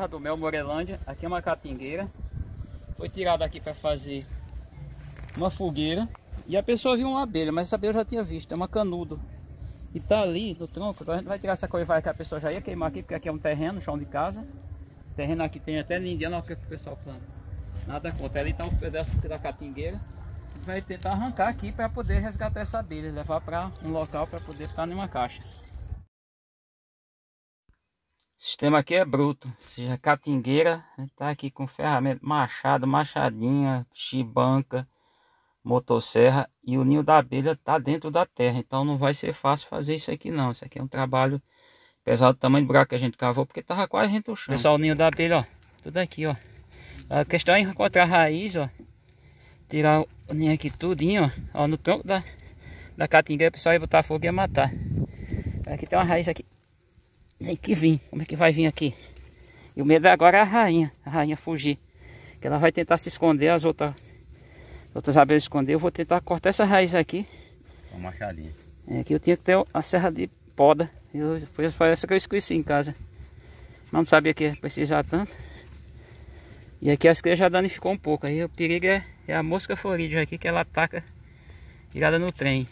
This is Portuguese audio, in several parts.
Serra do Mel, Morelândia. Aqui é uma catingueira. Foi tirada aqui para fazer uma fogueira. E a pessoa viu uma abelha, mas essa abelha eu já tinha visto, é uma canudo. E tá ali no tronco, então a gente vai tirar essa coivaia que a pessoa já ia queimar aqui, porque aqui é um terreno, chão de casa. O terreno aqui tem até ninguém, olha o que o pessoal planta. Nada contra. Ali tá um pedaço da catingueira. A gente vai tentar arrancar aqui para poder resgatar essa abelha, levar para um local para poder estar em uma caixa. O sistema aqui é bruto, ou seja, catingueira, tá aqui com ferramenta, machado, machadinha, chibanca, motosserra, e o ninho da abelha tá dentro da terra, então não vai ser fácil fazer isso aqui não. Isso aqui é um trabalho pesado, do tamanho do buraco que a gente cavou, porque tava quase rente ao chão. Pessoal, o ninho da abelha, ó, tudo aqui, ó. A questão é encontrar a raiz, ó, tirar o ninho aqui tudinho, ó, no tronco da catingueira. O pessoal ia botar fogo e ia matar. Aqui tem uma raiz aqui. Tem que vir. Como é que vai vir aqui? E o medo agora é a rainha fugir. Que ela vai tentar se esconder, as outras abelhas esconder. Eu vou tentar cortar essa raiz aqui. Com uma machadinha. É, aqui eu tinha que ter a serra de poda. Foi essa que eu esqueci em casa. Mas não sabia que ia precisar tanto. E aqui as crias já danificou um pouco. Aí o perigo é a mosca florídea aqui, que ela ataca virada no trem.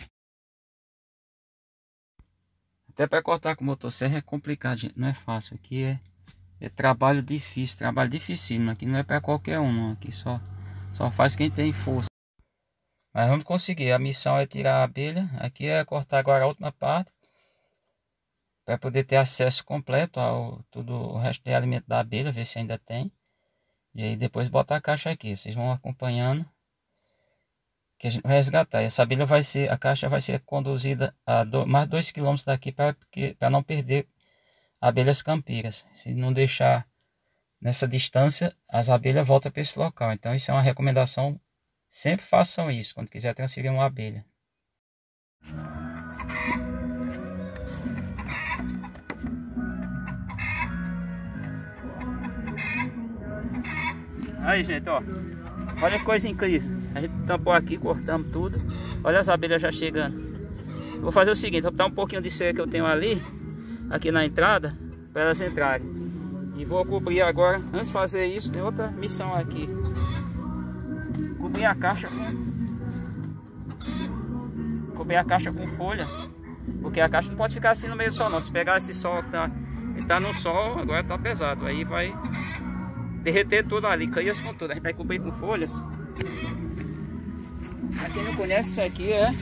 Até para cortar com motosserra é complicado, gente. Não é fácil. Aqui é trabalho difícil, trabalho dificílimo. Aqui não é para qualquer um, não. Aqui só faz quem tem força. Mas vamos conseguir. A missão é tirar a abelha. Aqui é cortar agora a última parte, para poder ter acesso completo ao todo o resto de alimento da abelha, ver se ainda tem. E aí depois botar a caixa aqui. Vocês vão acompanhando, que a gente vai resgatar. Essa abelha a caixa vai ser conduzida a mais 2 km daqui, para não perder abelhas campiras. Se não deixar nessa distância, as abelhas voltam para esse local. Então isso é uma recomendação. Sempre façam isso quando quiser transferir uma abelha. Aí, gente, ó. Olha que coisa incrível. A gente tampou aqui, cortamos tudo. Olha as abelhas já chegando. Vou fazer o seguinte, vou botar um pouquinho de cera que eu tenho ali, aqui na entrada, para elas entrarem. E vou cobrir agora, antes de fazer isso, tem outra missão aqui. Cobrir a caixa com folha. Porque a caixa não pode ficar assim no meio do sol não. Se pegar esse sol que tá no sol, agora tá pesado. Aí vai derreter tudo ali, cair com tudo. A gente vai cobrir com folhas. Pra quem não conhece, isso aqui é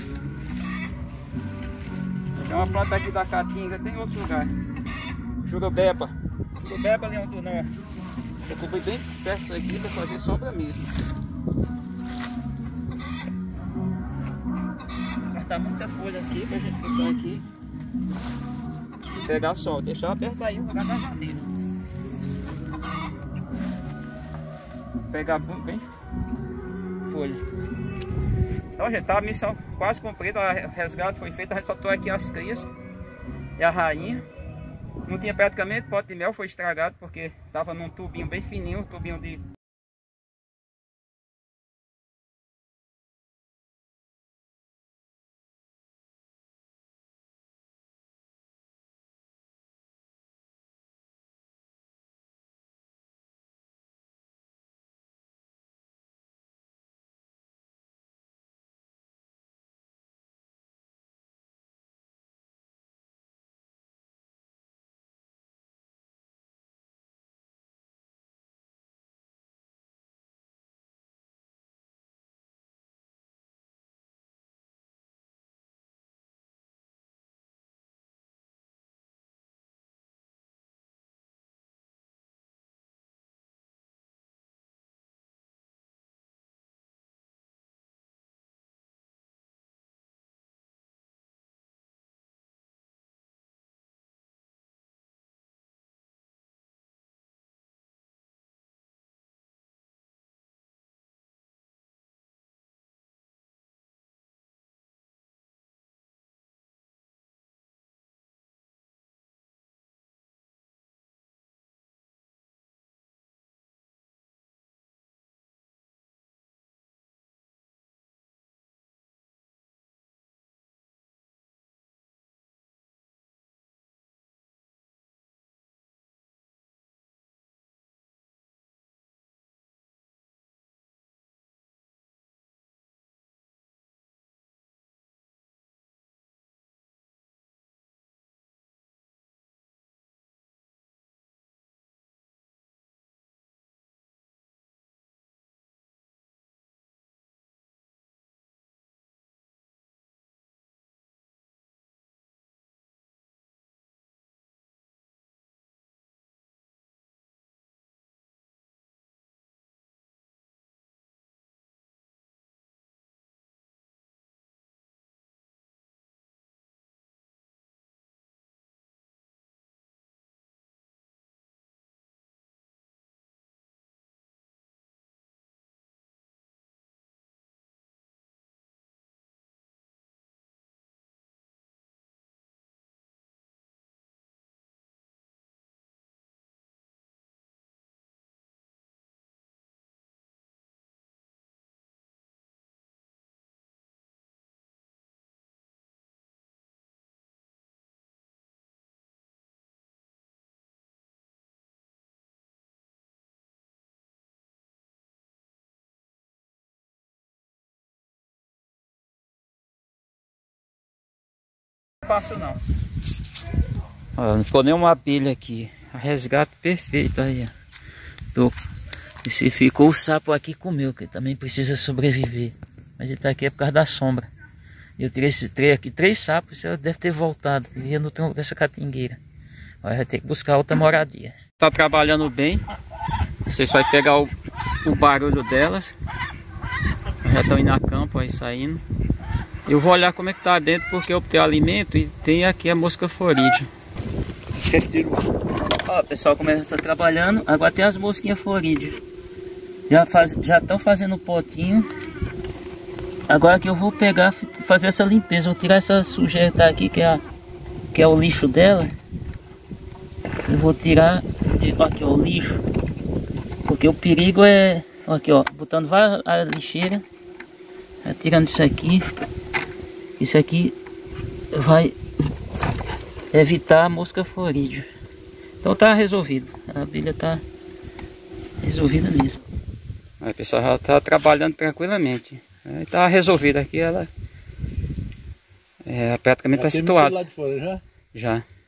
uma planta aqui da caatinga, tem outro lugar. Jurubeba. Jurubeba, Leão do Norte. Eu cobri bem perto disso aqui para fazer sombra mesmo. Vou cortar muita folha aqui pra gente ficar aqui e pegar sol. Deixar ela perto aí no lugar das abelhas. Pegar bem folha. Então, gente, tá a missão quase cumprida. O resgate foi feito. A gente soltou aqui as crias e a rainha. Não tinha praticamente pote de mel, foi estragado porque estava num tubinho bem fininho, um tubinho de fácil não. Ó, não ficou nenhuma abelha aqui. Resgate perfeito aí, ó. E se ficou o sapo aqui comeu, que também precisa sobreviver. Mas ele tá aqui é por causa da sombra. Eu tirei aqui 3 sapos, ela deve ter voltado. Vivia no tronco dessa catingueira. Agora vai ter que buscar outra moradia. Tá trabalhando bem. Vocês vão pegar o barulho delas. Já estão indo a campo aí saindo. Eu vou olhar como é que tá dentro, porque eu obtenho alimento e tem aqui a mosca florídea. Ó, pessoal, como ela tá trabalhando, agora tem as mosquinhas florídeas. Já estão fazendo o potinho. Agora que eu vou pegar, fazer essa limpeza, vou tirar essa sujeira que tá aqui, que é o lixo dela. Eu vou tirar, aqui ó, o lixo, porque o perigo é, aqui ó, botando a lixeira, tirando isso aqui vai evitar a mosca florídea. Então tá resolvido, a abelha tá resolvida mesmo. Aí pessoal, já tá trabalhando tranquilamente. Tá resolvida aqui, ela praticamente tá situada. Já? Já.